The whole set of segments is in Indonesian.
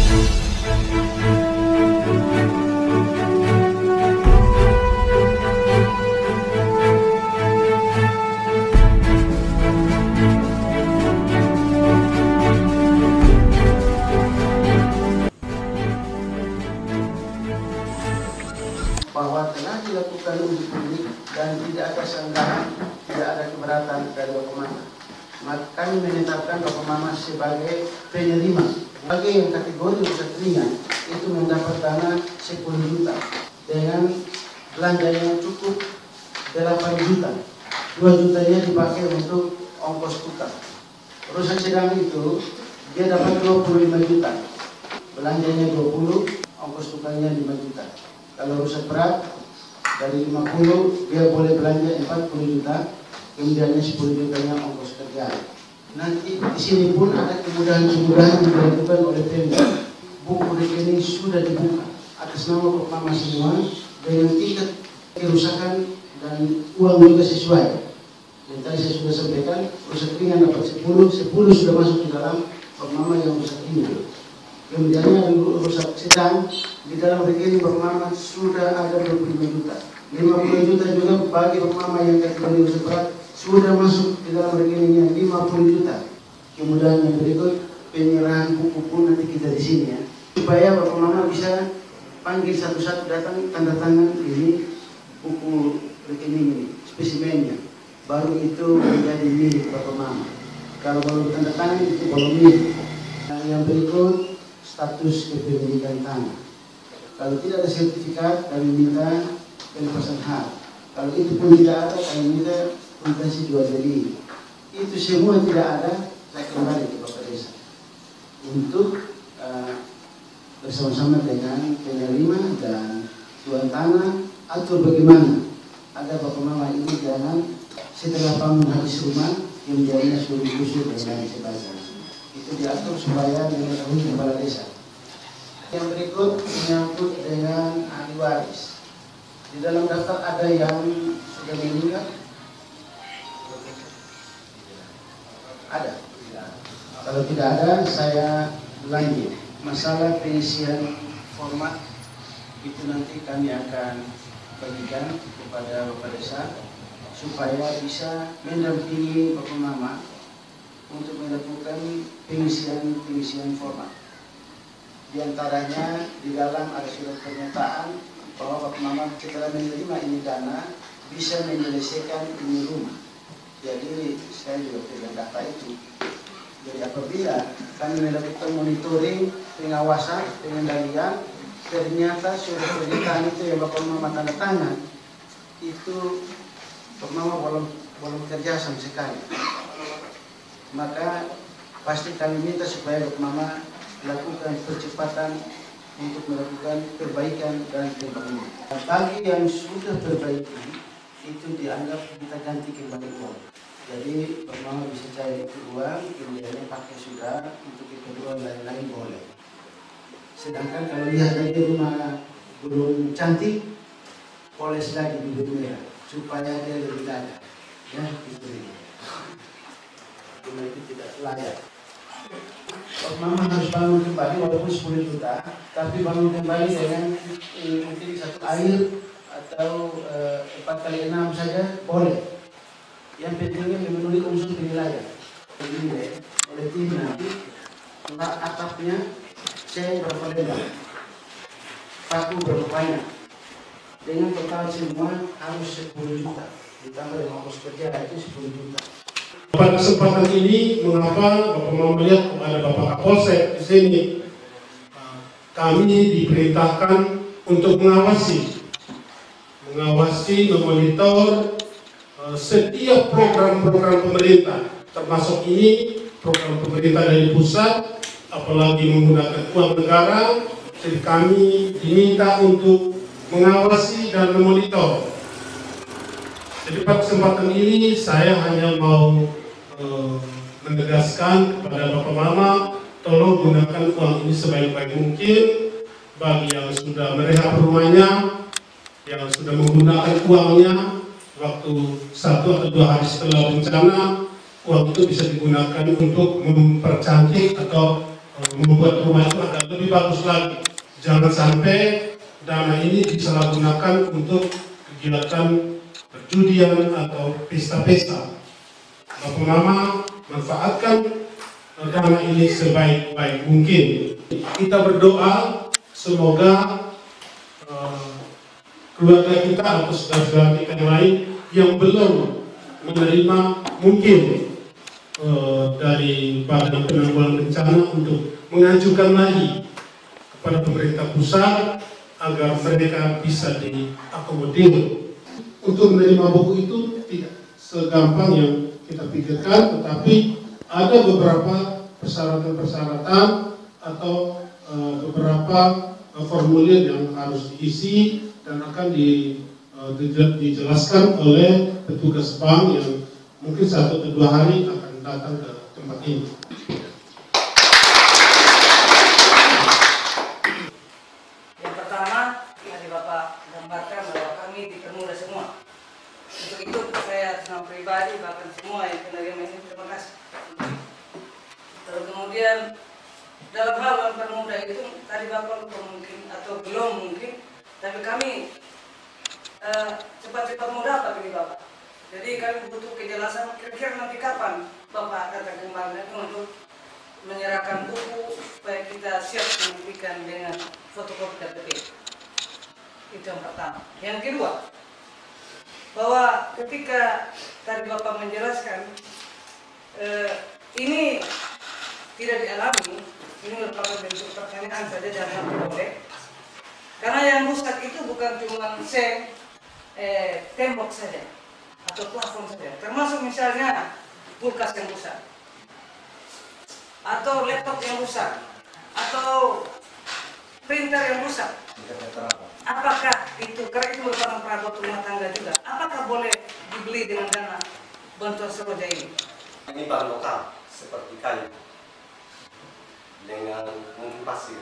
Bahwa telah dilakukan uji publik dan tidak ada sanggahan, tidak ada keberatan dari Bapak Mama. Maka kami menetapkan Bapak Mama sebagai penerima. Bagi yang kategori rusak ringan itu mendapat dana 10 juta dengan belanja yang cukup 8 juta. 2 jutanya dipakai untuk ongkos tukar. Rusak sedang itu dia dapat 25 juta. Belanjanya 20, ongkos tukarnya 5 juta. Kalau rusak berat dari 50 dia boleh belanja 40 juta, kemudiannya 10 jutanya ongkos kerja. Nanti di sini pun ada kemudahan-kemudahan yang dilakukan oleh Pemda. Buku rekening sudah dibuka atas nama Bapak Mama semua dengan tingkat kerusakan dan uang juga sesuai. Dan tadi saya sudah sampaikan rusak ringan dapat 10 sudah masuk di dalam Bapak Mama yang rusak ringan. Kemudiannya rusak sedang di dalam rekening Bapak Mama sudah ada 25 juta. 50 juta juga bagi Bapak Mama yang kategori rusak berat sudah masuk di dalam rekeningnya 50 juta. Kemudian yang berikut penyerahan buku pun nanti kita di sini ya. Supaya Bapak Mama bisa panggil satu-satu datang tanda tangan ini buku rekening ini, spesimennya. Baru itu menjadi milik Bapak Mama. Kalau baru tanda tangan itu baru milik. Nah, yang berikut status kepemilikan tanah. Kalau tidak ada sertifikat, kami minta pelepasan hak. Kalau itu pun tidak ada, kami minta kuitansi jual beli. Itu semua tidak ada, saya kembali ke Bapak Desa untuk bersama-sama dengan penerima dan tuan tanah atur bagaimana agar Bapak Mama ini jangan setelah bangun habis rumah kemudiannya suruh gusur dan lain sebagainya. Itu diatur supaya mengetahui kepala desa. Yang berikut menyangkut dengan ahli waris. Di dalam daftar ada yang sudah meninggal? Ada. Kalau tidak ada, saya lanjut. Masalah pengisian format itu nanti kami akan bagikan kepada Bapak Desa supaya bisa mendampingi Bapak Mama untuk melakukan pengisian format. Di antaranya di dalam ada surat pernyataan bahwa Bapak Mama setelah menerima ini dana bisa menyelesaikan ini rumah. Jadi saya juga pegang data itu. Jadi apabila kami melakukan monitoring, pengawasan, pengendalian, ternyata surat pernyataan itu yang Bapak Mama tanda tangan itu Bapak Mama belum kerja sama sekali. Maka pasti kami minta supaya Bapak Mama lakukan percepatan untuk melakukan perbaikan dan pembangunan. Bagi yang sudah perbaiki itu dianggap kita ganti kembali uang. Jadi Bapak Mama bisa cari itu uang, kemudiannya pakai sudah untuk keperluan lain-lain boleh. Sedangkan kalau lihat lagi rumah belum cantik, poles lagi di merah supaya dia lebih layak. Ya, itu dia. Rumah itu tidak layak. Bapak Mama harus bangun kembali walaupun 10 juta, tapi bangun kembali dengan mungkin satu air atau 4x6 saja boleh. Yang pentingnya memenuhi unsur penilaian dinilai oleh tim nanti. Atapnya saya berapa lebar, paku berapa banyak, dengan total semua harus 10 juta ditambah dengan ongkos kerja itu 10 juta. Pada kesempatan ini, mengapa Bapak Mama melihat kepada Bapak Kapolsek di sini, kami diperintahkan untuk mengawasi, memonitor setiap program-program pemerintah, termasuk ini program pemerintah dari pusat, apalagi menggunakan uang negara. Jadi kami diminta untuk mengawasi dan memonitor. Jadi pada kesempatan ini saya hanya mau menegaskan kepada Bapak Mama, tolong gunakan uang ini sebaik-baik mungkin. Bagi yang sudah merehab rumahnya, yang sudah menggunakan uangnya waktu 1 atau 2 hari setelah bencana, uang itu bisa digunakan untuk mempercantik atau membuat rumah itu agar lebih bagus lagi. Jangan sampai dana ini disalahgunakan untuk kegiatan perjudian atau pesta-pesta. Bapak Mama manfaatkan dana ini sebaik-baik mungkin. Kita berdoa semoga keluarga kita atau saudara-saudara kita yang lain yang belum menerima mungkin dari Badan Penanggulangan Bencana untuk mengajukan lagi kepada pemerintah pusat agar mereka bisa diakomodir. Untuk menerima buku itu tidak segampang yang kita pikirkan, tetapi ada beberapa persyaratan-persyaratan atau beberapa formulir yang harus diisi dan akan dijelaskan oleh petugas bank yang mungkin 1 atau 2 hari akan datang ke tempat ini. Yang pertama, tadi Bapak gambarkan bahwa kami dipermudah semua. Untuk itu saya senang pribadi, bahkan semua yang penerima ini terima kasih. Lalu kemudian dalam hal mempermudah itu tadi Bapak lupa mungkin atau belum mungkin, tapi kami cepat-cepat mau dapat ini Bapak. Jadi kami butuh kejelasan kira-kira nanti kapan Bapak datang kembali untuk menyerahkan buku supaya kita siap membuktikan dengan fotokopi KTP. Itu yang pertama. Yang kedua, bahwa ketika tadi Bapak menjelaskan ini tidak dialami, ini merupakan bentuk pertanyaan saja, jangan boleh. Karena yang rusak itu bukan cuma seng, tembok saja atau plafon saja, termasuk misalnya kulkas yang rusak, atau laptop yang rusak, atau printer yang rusak. Apakah itu, karena itu merupakan perabot rumah tangga juga, apakah boleh dibeli dengan dana bantuan Seroja ini? Ini bahan lokal seperti kayu dengan mungkin pasir.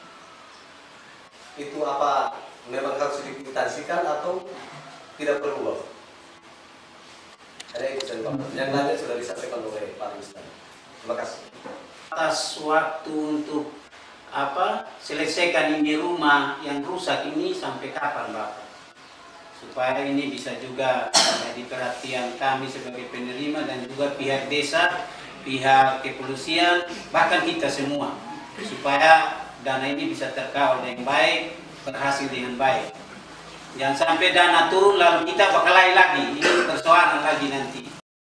Itu apa memang harus dikwitansikan atau tidak perlu, Bapak? Ada itu saja, Bapak. Yang lainnya sudah disampaikan oleh Pak Ustaz. Terima kasih. Atas waktu untuk selesaikan ini rumah yang rusak ini sampai kapan, Bapak? Supaya ini bisa juga menjadi perhatian kami sebagai penerima dan juga pihak desa, pihak kepolisian, bahkan kita semua, supaya dana ini bisa terkawal dengan baik, berhasil dengan baik. Jangan sampai dana turun lalu kita berkelahi lagi, ini persoalan lagi nanti.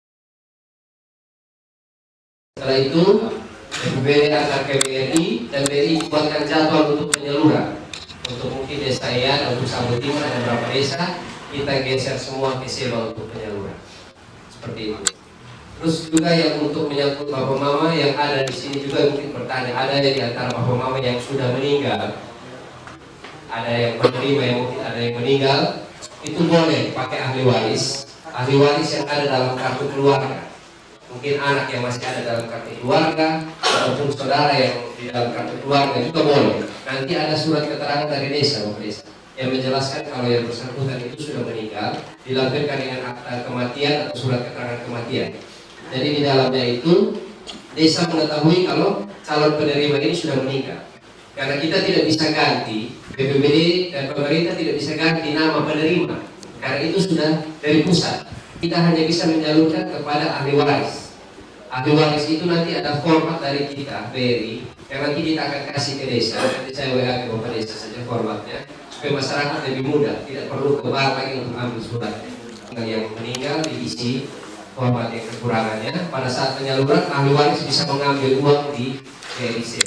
Setelah itu, BPBD akan ke BRI dan BRI buatkan jadwal untuk penyaluran. Untuk mungkin desa Iyan, untuk Sambut Timur ada beberapa desa, kita geser semua ke Seba untuk penyaluran. Seperti itu. Terus juga yang untuk menyangkut Bapak Mama yang ada di sini juga mungkin bertanya, ada di antara Bapak Mama yang sudah meninggal, ada yang menerima yang mungkin ada yang meninggal, itu boleh pakai ahli waris yang ada dalam kartu keluarga. Mungkin anak yang masih ada dalam kartu keluarga ataupun saudara yang di dalam kartu keluarga juga boleh. Nanti ada surat keterangan dari desa, Bapak Desa, yang menjelaskan kalau yang bersangkutan itu sudah meninggal, dilampirkan dengan akta kematian atau surat keterangan kematian. Jadi di dalamnya itu desa mengetahui kalau calon penerima ini sudah meninggal. Karena kita tidak bisa ganti, BPBD dan pemerintah tidak bisa ganti nama penerima, karena itu sudah dari pusat. Kita hanya bisa menyalurkan kepada ahli waris. Ahli waris itu nanti ada format dari kita, BRI, yang nanti kita akan kasih ke desa. Nanti saya WA ke Bapak Desa saja formatnya, supaya masyarakat lebih mudah, tidak perlu ke bank lagi untuk ambil suratnya. Yang meninggal diisi format yang kekurangannya. Pada saat penyaluran, ahli waris bisa mengambil uang di BRI.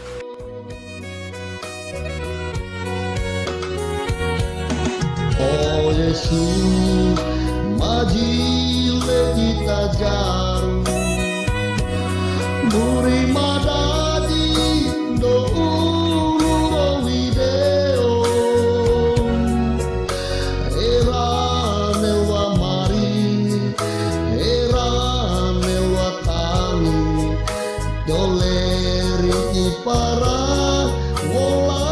Oh Yesus, majilah kita jarum, beri madadi doa video, era newa mari, era newa kami, doleri para wola.